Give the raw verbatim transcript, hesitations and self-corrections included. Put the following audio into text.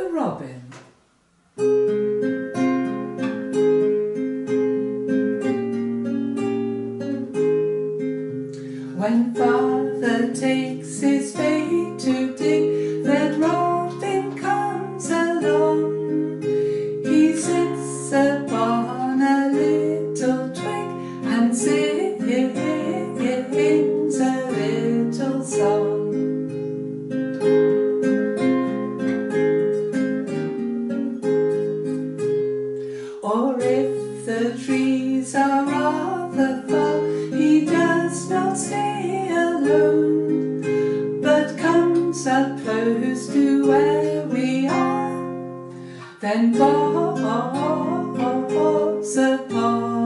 the robin. When father takes his spade to dig, that robin comes along. He sits upon a little twig and sings a little song. Or if the trees are rather far, he does not stay alone, but comes up close to where we are, then bobs upon